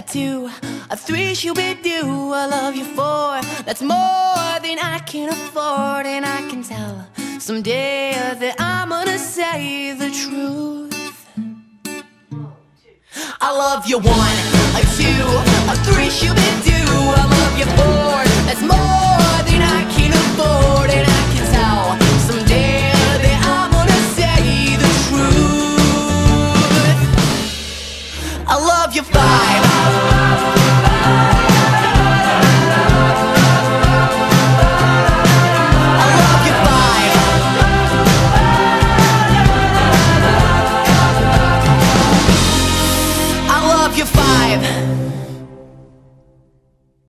2, a 3, shoo-be-doo. I love you 4, that's more than I can afford. And I can tell someday that I'm gonna say the truth. I love you 1, a 2, a 3, shoo-be-doo. I love you 4, that's more than I can afford. And